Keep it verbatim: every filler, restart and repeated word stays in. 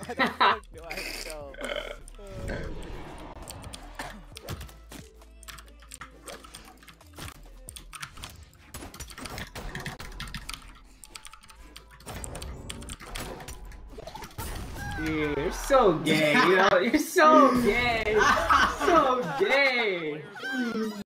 the fuck do I go? Dude, you're so gay, you know? You're so gay. So gay.